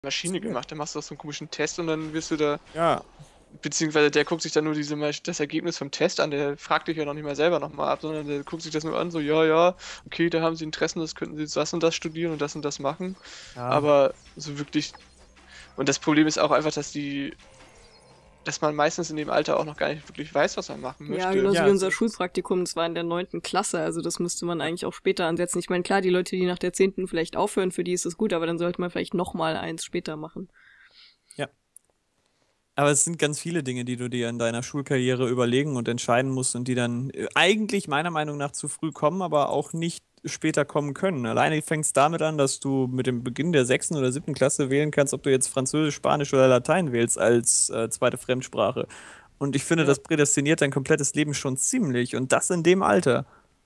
Maschine gemacht. Da machst du auch so einen komischen Test und dann wirst du da, Ja, beziehungsweise der guckt sich dann nur das Ergebnis vom Test an, der fragt dich ja noch nicht mal selber nochmal ab, sondern der guckt sich das nur an, so, ja, ja, okay, da haben sie Interessen, das könnten sie das und das studieren und das machen. ja. Aber so wirklich, und das Problem ist auch einfach, dass man meistens in dem Alter auch noch gar nicht wirklich weiß, was man machen Ja, möchte. genauso wie Ja, unser so ist es. Schulpraktikum, das war in der 9. Klasse, also das müsste man Ja. eigentlich auch später ansetzen. Ich meine, klar, die Leute, die nach der 10. vielleicht aufhören, für die ist es gut, aber dann sollte man vielleicht nochmal eins später machen. Ja. Aber es sind ganz viele Dinge, die du dir in deiner Schulkarriere überlegen und entscheiden musst und die dann eigentlich meiner Meinung nach zu früh kommen, aber auch nicht später kommen können. Alleine fängt es damit an, dass du mit dem Beginn der 6. oder 7. Klasse wählen kannst, ob du jetzt Französisch, Spanisch oder Latein wählst als zweite Fremdsprache. Und ich finde, Ja. das prädestiniert dein komplettes Leben schon ziemlich und das in dem Alter.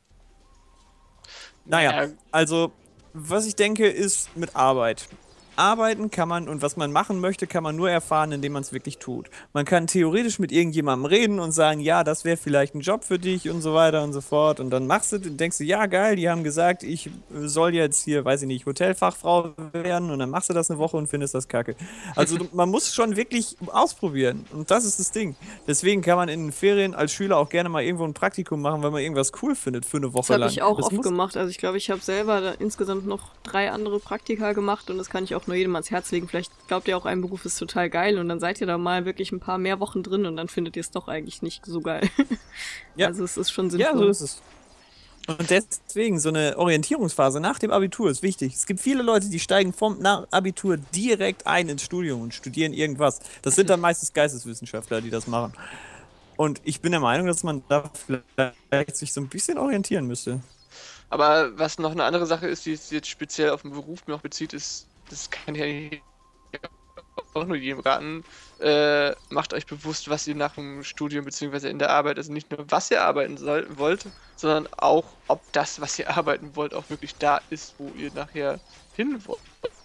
Naja, Naja, also, was ich denke, ist mit Arbeit. Arbeiten kann man und was man machen möchte, kann man nur erfahren, indem man es wirklich tut. Man kann theoretisch mit irgendjemandem reden und sagen, ja, das wäre vielleicht ein Job für dich und so weiter und so fort. Und dann machst du, denkst du, ja, geil, die haben gesagt, ich soll jetzt hier, weiß ich nicht, Hotelfachfrau werden und dann machst du das eine Woche und findest das kacke. Also man muss schon wirklich ausprobieren und das ist das Ding. Deswegen kann man in den Ferien als Schüler auch gerne mal irgendwo ein Praktikum machen, weil man irgendwas cool findet für eine Das Woche habe lang. ich auch Das oft muss. gemacht. Also ich glaube, ich habe selber da insgesamt noch 3 andere Praktika gemacht und das kann ich auch nur jedem ans Herz legen. Vielleicht glaubt ihr auch, ein Beruf ist total geil und dann seid ihr da mal wirklich ein paar mehr Wochen drin und dann findet ihr es doch eigentlich nicht so geil. Ja, Also es ist schon ja, so sinnvoll. ist es. Und deswegen, so eine Orientierungsphase nach dem Abitur ist wichtig. Es gibt viele Leute, die steigen vom Abitur direkt ein ins Studium und studieren irgendwas. Das sind dann meistens Geisteswissenschaftler, die das machen. Und ich bin der Meinung, dass man da vielleicht sich so ein bisschen orientieren müsste. aber was noch eine andere Sache ist, die sich jetzt speziell auf den Beruf mir auch bezieht, ist, das kann ja nicht auch nur jedem raten, macht euch bewusst, was ihr nach dem Studium beziehungsweise in der Arbeit, also nicht nur was ihr wollt, sondern auch, ob das, was ihr arbeiten wollt, auch wirklich da ist, wo ihr nachher hin wollt.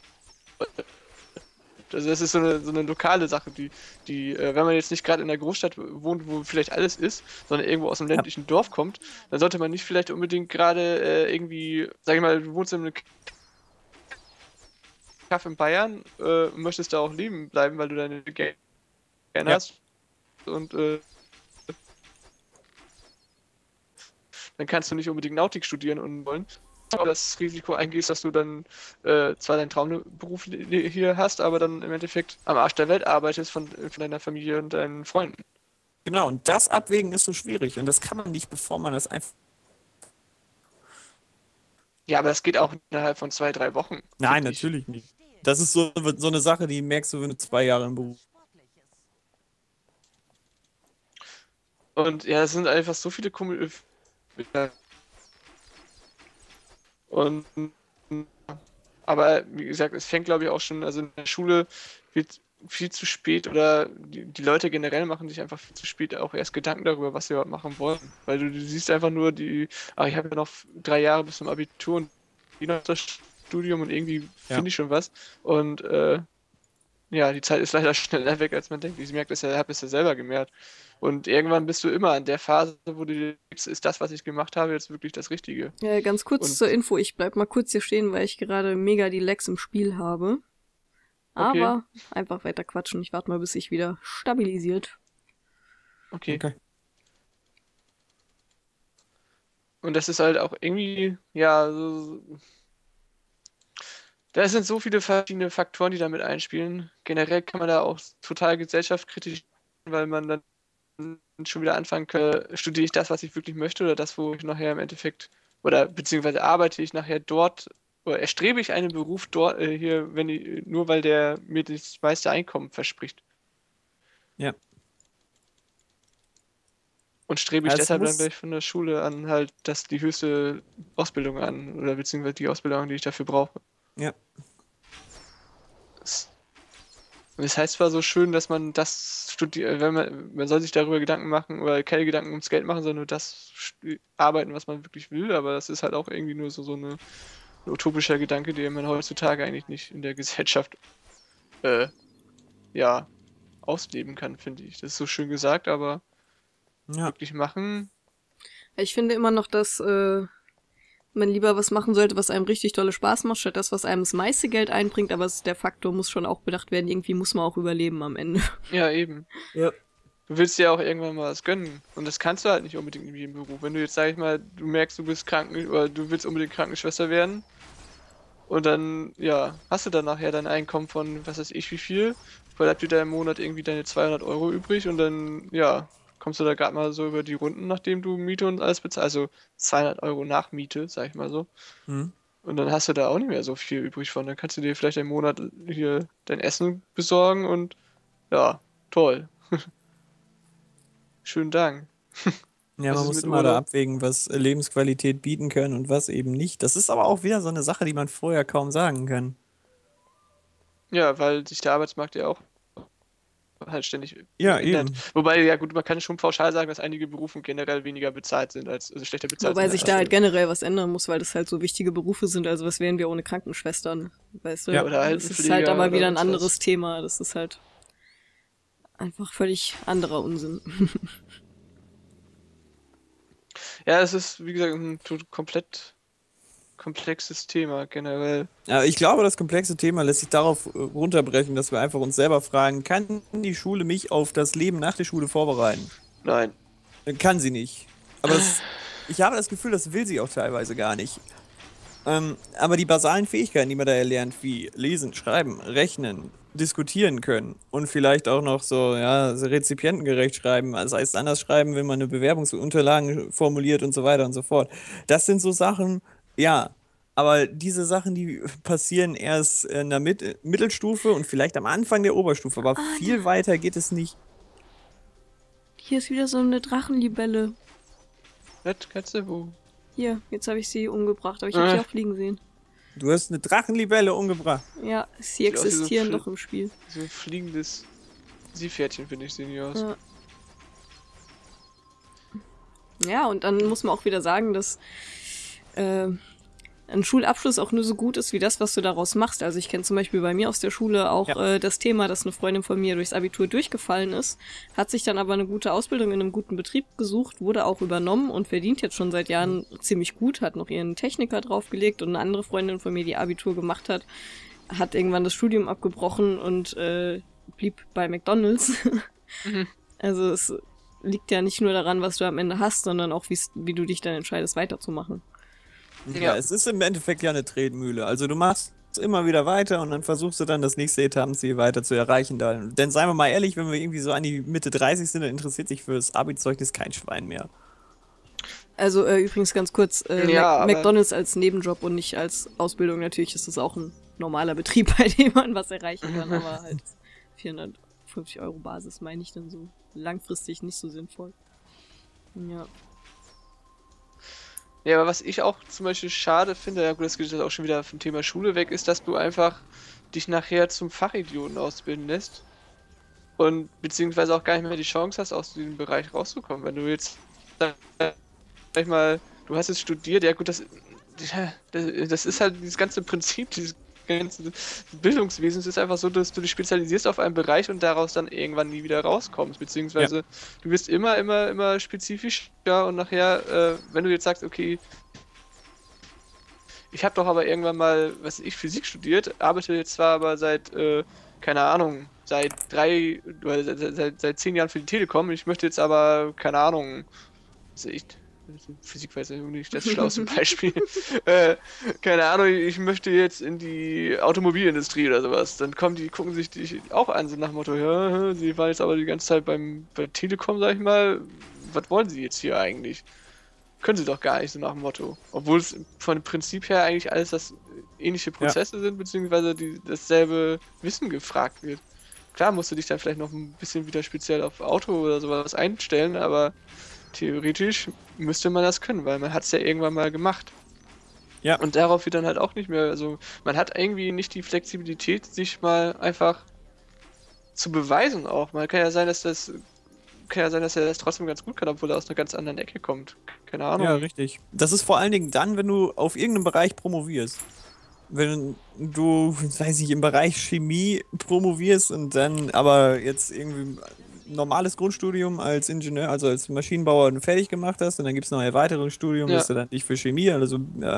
Also das ist so eine lokale Sache, wenn man jetzt nicht gerade in der Großstadt wohnt, wo vielleicht alles ist, sondern irgendwo aus einem Ja, ländlichen Dorf kommt, dann sollte man nicht vielleicht unbedingt gerade irgendwie, sag ich mal, du wohnst in einem Kaff in Bayern, möchtest da auch leben bleiben, weil du deine gerne ja. hast und dann kannst du nicht unbedingt Nautik studieren und wollen. Aber das Risiko eingehst, dass du dann zwar deinen Traumberuf hier hast, aber dann im Endeffekt am Arsch der Welt arbeitest von deiner Familie und deinen Freunden. Genau, und das Abwägen ist so schwierig. Und das kann man nicht, bevor man das einfach. Ja, aber das geht auch innerhalb von 2, 3 Wochen, Nein, finde ich. natürlich nicht. Das ist so eine Sache, die merkst du, wenn du 2 Jahre im Beruf. Und ja, es sind einfach so viele und aber wie gesagt, es fängt glaube ich auch schon, also in der Schule wird viel zu spät oder die Leute generell machen sich einfach viel zu spät auch erst Gedanken darüber, was sie überhaupt machen wollen. Weil du siehst einfach nur ach, ich habe ja noch 3 Jahre bis zum Abitur und die noch das Studium und irgendwie Ja. finde ich schon was. Und ja, die Zeit ist leider schneller weg, als man denkt. Ich merke das ja, habe es ja selber gemerkt. Und irgendwann bist du immer an der Phase, wo du dir denkst, ist das, was ich gemacht habe, jetzt wirklich das Richtige? Ganz kurz Und zur Info, ich bleib mal kurz hier stehen, weil ich gerade mega die Lags im Spiel habe. okay, Aber einfach weiter quatschen. Ich warte mal, bis sich wieder stabilisiert. okay. Okay. Und das ist halt auch irgendwie, ja, da sind so viele verschiedene Faktoren, die damit einspielen. Generell kann man da auch total gesellschaftskritisch, weil man dann schon wieder anfangen kann, studiere ich das, was ich wirklich möchte, oder das, wo ich nachher im Endeffekt, oder beziehungsweise arbeite ich nachher dort, oder erstrebe ich einen Beruf dort, hier, wenn ich, nur weil der mir das meiste Einkommen verspricht. Ja. Und strebe ich Es deshalb dann muss. gleich von der Schule an halt die höchste Ausbildung an, oder beziehungsweise die Ausbildung, die ich dafür brauche. Ja. Und es heißt zwar so schön, dass man das studiert, man soll sich darüber Gedanken machen oder keine Gedanken ums Geld machen, sondern nur das arbeiten, was man wirklich will, aber das ist halt auch irgendwie nur ein utopischer Gedanke, den man heutzutage eigentlich nicht in der Gesellschaft, äh, ja, ausleben kann, finde ich. Das ist so schön gesagt, aber Ja. wirklich machen, Ich finde immer noch, dass man lieber was machen sollte, was einem richtig tolle Spaß macht, statt das, was einem das meiste Geld einbringt, aber der Faktor muss schon auch bedacht werden, irgendwie muss man auch überleben am Ende. Ja, eben. Ja. Du willst dir auch irgendwann mal was gönnen. Und das kannst du halt nicht unbedingt in jedem Beruf. Wenn du jetzt, sag ich mal, du merkst, du bist oder du willst unbedingt Krankenschwester werden und dann, ja, hast du dann nachher dein Einkommen von, was weiß ich, wie viel, bleibt dir da im Monat irgendwie deine 200 Euro übrig und dann, ja, kommst du da gerade mal so über die Runden, nachdem du Miete und alles bezahlst, also 200 Euro nach Miete, sag ich mal so. Hm. Und dann hast du da auch nicht mehr so viel übrig von. Dann kannst du dir vielleicht einen Monat hier dein Essen besorgen und ja, toll. Schönen Dank. Ja, Was man ist muss mit immer da Urlaub? abwägen, was Lebensqualität bieten kann und was eben nicht. Das ist aber auch wieder so eine Sache, die man vorher kaum sagen kann. Ja, weil sich der Arbeitsmarkt ja auch halt ständig Ja, ändert. eben. Wobei, ja gut, man kann schon pauschal sagen, dass einige Berufe generell weniger bezahlt sind, also schlechter bezahlt Wobei sind sich als da halt andere. generell was ändern muss, weil das halt so wichtige Berufe sind. Also was wären wir ohne Krankenschwestern? Weißt du? Ja, oder Das ist halt Altenpfleger aber wieder oder ein sonst anderes was. Thema. Das ist halt einfach völlig anderer Unsinn. Ja, es ist, wie gesagt, ein komplett komplexes Thema generell. Ja, ich glaube, das komplexe Thema lässt sich darauf runterbrechen, dass wir einfach uns selber fragen, kann die Schule mich auf das Leben nach der Schule vorbereiten? Nein. Kann sie nicht. Aber ich habe das Gefühl, das will sie auch teilweise gar nicht. Aber die basalen Fähigkeiten, die man da erlernt, wie lesen, schreiben, rechnen, diskutieren können und vielleicht auch noch so, ja, so rezipientengerecht schreiben, das heißt anders schreiben, wenn man eine Bewerbungsunterlagen formuliert und so weiter und so fort. Das sind so Sachen, ja, aber diese Sachen, die passieren erst in der Mittelstufe und vielleicht am Anfang der Oberstufe, aber viel weiter geht es nicht. Hier ist wieder so eine Drachenlibelle. Nett, Katze, wo? Hier, jetzt habe ich sie umgebracht, aber ich habe sie auch fliegen sehen. Du hast eine Drachenlibelle umgebracht. Ja, sie Sieht aus wie so ein existieren doch im Spiel. So ein fliegendes Seepferdchen, finde ich, sehen die aus. Ja. Ja, und dann muss man auch wieder sagen, dass ein Schulabschluss auch nur so gut ist wie das, was du daraus machst. Also ich kenne zum Beispiel bei mir aus der Schule auch das Thema, dass eine Freundin von mir durchs Abitur durchgefallen ist, hat sich dann aber eine gute Ausbildung in einem guten Betrieb gesucht, wurde auch übernommen und verdient jetzt schon seit Jahren ziemlich gut, hat noch ihren Techniker draufgelegt und eine andere Freundin von mir, die Abitur gemacht hat, hat irgendwann das Studium abgebrochen und blieb bei McDonald's. Also es liegt ja nicht nur daran, was du am Ende hast, sondern auch, wie du dich dann entscheidest, weiterzumachen. Ja, es ist im Endeffekt ja eine Tretmühle. Also du machst immer wieder weiter und dann versuchst du dann das nächste Etappenziel weiter zu erreichen. Denn seien wir mal ehrlich, wenn wir irgendwie so an die Mitte 30 sind, dann interessiert sich für das Abi-Zeugnis kein Schwein mehr. Also übrigens ganz kurz, Ja, aber- McDonald's als Nebenjob und nicht als Ausbildung. Natürlich ist das auch ein normaler Betrieb, bei dem man was erreichen kann, aber halt 450 € Basis meine ich dann so langfristig nicht so sinnvoll. Ja. Ja, aber was ich auch zum Beispiel schade finde, ja gut, das geht jetzt auch schon wieder vom Thema Schule weg, ist, dass du einfach dich nachher zum Fachidioten ausbilden lässt und beziehungsweise auch gar nicht mehr die Chance hast, aus diesem Bereich rauszukommen. Wenn du jetzt, sag ich mal, du hast es studiert, ja gut, das ist halt dieses ganze Prinzip, dieses ganze Bildungswesens ist einfach so, dass du dich spezialisierst auf einen Bereich und daraus dann irgendwann nie wieder rauskommst, beziehungsweise du wirst immer spezifischer und nachher, wenn du jetzt sagst, okay, ich habe doch aber irgendwann mal, was weiß ich, Physik studiert, arbeite jetzt zwar aber seit, keine Ahnung, seit 10 Jahren für die Telekom, ich möchte jetzt aber, keine Ahnung, was weiß ich, Physik war jetzt nicht das schlauste Beispiel. Keine Ahnung, ich möchte jetzt in die Automobilindustrie oder sowas. Dann gucken sich die auch an, so nach dem Motto, ja, sie waren jetzt aber die ganze Zeit bei Telekom, sag ich mal, was wollen sie jetzt hier eigentlich? Können sie doch gar nicht, so nach dem Motto. Obwohl es von dem Prinzip her eigentlich alles das ähnliche Prozesse sind, beziehungsweise dasselbe Wissen gefragt wird. Klar musst du dich dann vielleicht noch ein bisschen wieder speziell auf Auto oder sowas einstellen, aber theoretisch müsste man das können, weil man hat es ja irgendwann mal gemacht. Ja. Und darauf wird dann halt auch nicht mehr, also man hat irgendwie nicht die Flexibilität, sich mal einfach zu beweisen auch. Man kann ja sein, dass er das trotzdem ganz gut kann, obwohl er aus einer ganz anderen Ecke kommt. Keine Ahnung. Ja, richtig. Das ist vor allen Dingen dann, wenn du auf irgendeinem Bereich promovierst. Wenn du, weiß ich, im Bereich Chemie promovierst und dann aber jetzt irgendwie normales Grundstudium als Ingenieur, also als Maschinenbauer fertig gemacht hast und dann gibt es noch ein weiteres Studium, Ja. das ist dann nicht für Chemie, also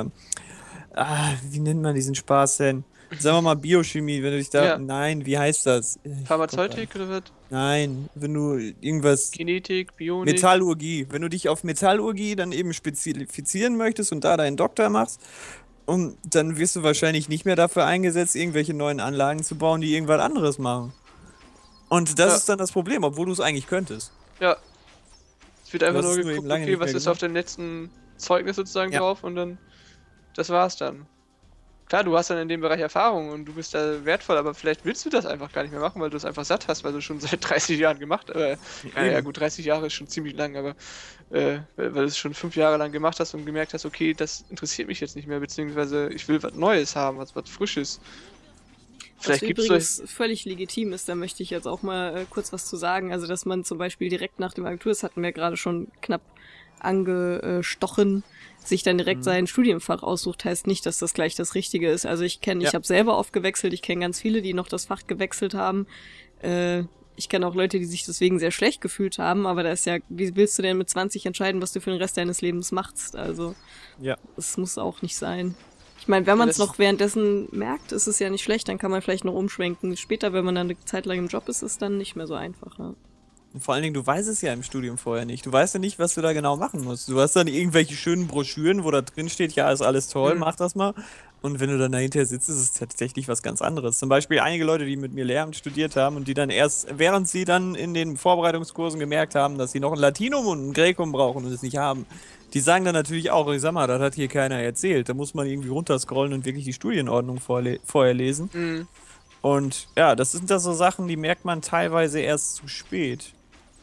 wie nennt man diesen Spaß denn? Sagen wir mal Biochemie, wenn du dich da. Ja. Nein, wie heißt das? Pharmazeutik oder was? Nein, wenn du irgendwas. Kinetik, Bionik. Metallurgie. Wenn du dich auf Metallurgie dann eben spezifizieren möchtest und da deinen Doktor machst, und dann wirst du wahrscheinlich nicht mehr dafür eingesetzt, irgendwelche neuen Anlagen zu bauen, die irgendwas anderes machen. Und das Ja. ist dann das Problem, obwohl du es eigentlich könntest. Ja. Es wird einfach Du hast nur es nur eben geguckt, lange okay, nicht was mehr ist gemacht. auf dem letzten Zeugnis sozusagen Ja. drauf und dann, das war's dann. Klar, du hast dann in dem Bereich Erfahrung und du bist da wertvoll, aber vielleicht willst du das einfach gar nicht mehr machen, weil du es einfach satt hast, weil du schon seit 30 Jahren gemacht hast. Ja, Eben. gut, 30 Jahre ist schon ziemlich lang, aber weil du es schon 5 Jahre lang gemacht hast und gemerkt hast, okay, das interessiert mich jetzt nicht mehr, beziehungsweise ich will was Neues haben, was Frisches. Vielleicht was gibt es übrigens völlig legitim ist, da möchte ich jetzt auch mal kurz was zu sagen. Also, dass man zum Beispiel direkt nach dem Abitur, das hatten wir gerade schon knapp angestochen, sich dann direkt sein Studienfach aussucht, heißt nicht, dass das gleich das Richtige ist. Also ich habe selber oft gewechselt, ich kenne ganz viele, die noch das Fach gewechselt haben. Ich kenne auch Leute, die sich deswegen sehr schlecht gefühlt haben, aber da ist ja, wie willst du denn mit 20 entscheiden, was du für den Rest deines Lebens machst? Also, Ja. das muss auch nicht sein. Ich meine, wenn man es das- noch währenddessen merkt, ist es ja nicht schlecht, dann kann man vielleicht noch umschwenken. Später, wenn man dann eine Zeit lang im Job ist, ist es dann nicht mehr so einfach. Ja. Und vor allen Dingen, du weißt es ja im Studium vorher nicht. Du weißt ja nicht, was du da genau machen musst. Du hast dann irgendwelche schönen Broschüren, wo da drin steht, ja, ist alles toll, mach das mal. Und wenn du dann dahinter sitzt, ist es tatsächlich was ganz anderes. Zum Beispiel einige Leute, die mit mir Lehramt studiert haben und die dann erst, während sie dann in den Vorbereitungskursen gemerkt haben, dass sie noch ein Latinum und ein Graecum brauchen und es nicht haben, die sagen dann natürlich auch, ich sag mal, das hat hier keiner erzählt. Da muss man irgendwie runterscrollen und wirklich die Studienordnung vorher lesen. Mhm. Und ja, das sind da so Sachen, die merkt man teilweise erst zu spät.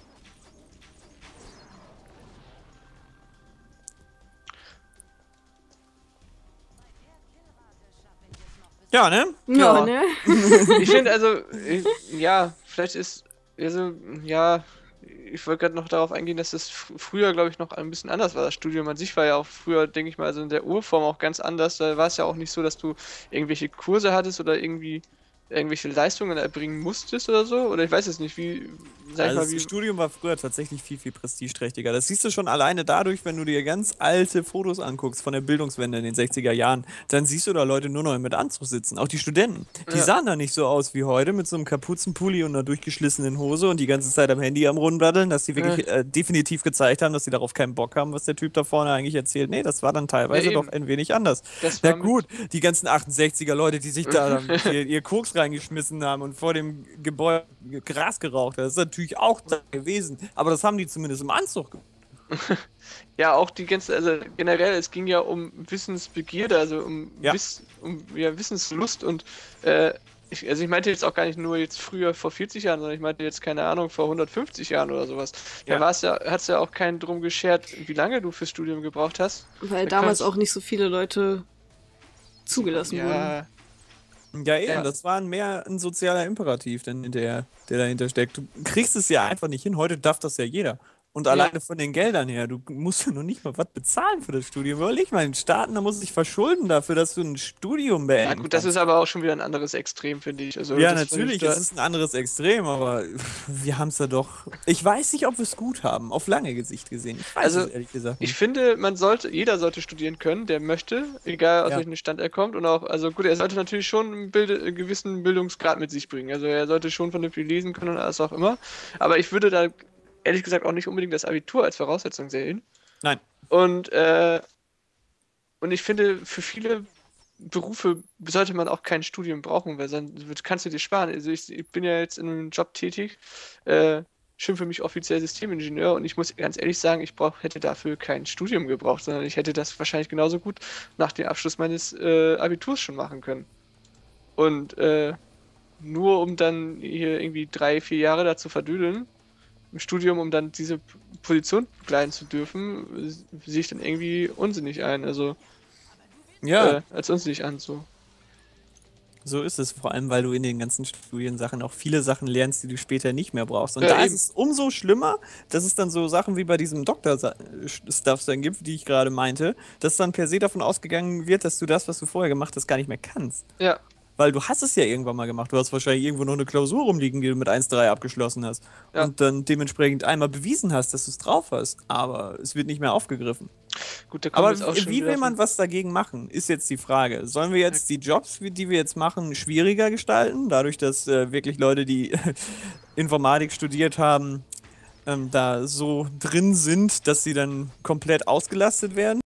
Ja, ne? Ja. Ne? Ich finde also, ja, vielleicht ist, also, ja, ich wollte gerade noch darauf eingehen, dass das früher, glaube ich, noch ein bisschen anders war. Das Studium an sich war ja auch früher, denke ich mal, also in der Urform auch ganz anders. Da war es ja auch nicht so, dass du irgendwelche Kurse hattest oder irgendwie irgendwelche Leistungen erbringen musstest oder so. Oder ich weiß es nicht, wie, sag ich Also mal, wie. das Studium war früher tatsächlich viel, viel prestigeträchtiger. Das siehst du schon alleine dadurch, wenn du dir ganz alte Fotos anguckst von der Bildungswende in den 60er Jahren, dann siehst du da Leute nur noch mit Anzug sitzen. Auch die Studenten. Die Ja. sahen da nicht so aus wie heute mit so einem Kapuzenpulli und einer durchgeschlissenen Hose und die ganze Zeit am Handy am Rumdaddeln, dass die wirklich definitiv gezeigt haben, dass sie darauf keinen Bock haben, was der Typ da vorne eigentlich erzählt. Nee, das war dann teilweise Ja, doch eben. ein wenig anders. Das Na war mit- gut, die ganzen 68er Leute, die sich da dann ihr Koks reingeschmissen haben und vor dem Gebäude Gras geraucht haben, das ist natürlich auch da gewesen. Aber das haben die zumindest im Anzug gemacht. Ja, auch die ganze, also generell, es ging ja um Wissensbegierde, also um, Ja. Wissenslust und ich meinte jetzt auch gar nicht nur jetzt früher vor 40 Jahren, sondern ich meinte jetzt, keine Ahnung, vor 150 Jahren oder sowas. Ja. Da hat es ja auch keinen drum geschert, wie lange du fürs Studium gebraucht hast. Weil Da damals kannst- auch nicht so viele Leute zugelassen wurden. Ja, Ja, eben, Ja. das war mehr ein sozialer Imperativ, der dahinter steckt. Du kriegst es ja einfach nicht hin. Heute darf das ja jeder. Und alleine von den Geldern her, du musst ja noch nicht mal was bezahlen für das Studium. Überleg mal, in Staaten, da musst du dich verschulden dafür, dass du ein Studium ja beenden gut, das kannst. ist aber auch schon wieder ein anderes Extrem, finde ich. Also, Ja, das natürlich, finde ich es ist ein anderes Extrem, aber wir haben es ja doch. Ich weiß nicht, ob wir es gut haben, auf lange Sicht gesehen. Ich weiß Also, es ehrlich gesagt Ich nicht. finde, jeder sollte studieren können, der möchte, egal aus Ja. welchem Stand er kommt. Und auch, also gut, er sollte natürlich schon einen gewissen Bildungsgrad mit sich bringen. Also er sollte schon vernünftig lesen können und alles auch immer. Aber ich würde da ehrlich gesagt auch nicht unbedingt das Abitur als Voraussetzung sehen. Nein. Und ich finde, für viele Berufe sollte man auch kein Studium brauchen, weil sonst kannst du dir sparen. Also ich bin ja jetzt in einem Job tätig, schimpfe mich offiziell Systemingenieur und ich muss ganz ehrlich sagen, hätte dafür kein Studium gebraucht, sondern ich hätte das wahrscheinlich genauso gut nach dem Abschluss meines Abiturs schon machen können. Und nur um dann hier irgendwie 3, 4 Jahre da zu verdüdeln im Studium, um dann diese Position begleiten zu dürfen, sehe ich dann irgendwie unsinnig ein. Also Ja, als unsinnig an, so. so ist es, vor allem, weil du in den ganzen Studiensachen auch viele Sachen lernst, die du später nicht mehr brauchst. Und Ja, da eben. ist es umso schlimmer, dass es dann so Sachen wie bei diesem Doktor-Stuff dann gibt, die ich gerade meinte, dass dann per se davon ausgegangen wird, dass du das, was du vorher gemacht hast, gar nicht mehr kannst. Ja, Weil du hast es ja irgendwann mal gemacht. Du hast wahrscheinlich irgendwo noch eine Klausur rumliegen, die du mit 1,3 abgeschlossen hast. Ja. Und dann dementsprechend einmal bewiesen hast, dass du es drauf hast. Aber es wird nicht mehr aufgegriffen. Gut, da kommen Aber jetzt auch schon wie wieder will man was dagegen machen, ist jetzt die Frage. Sollen wir jetzt die Jobs, die wir jetzt machen, schwieriger gestalten? Dadurch, dass wirklich Leute, die Informatik studiert haben, da so drin sind, dass sie dann komplett ausgelastet werden?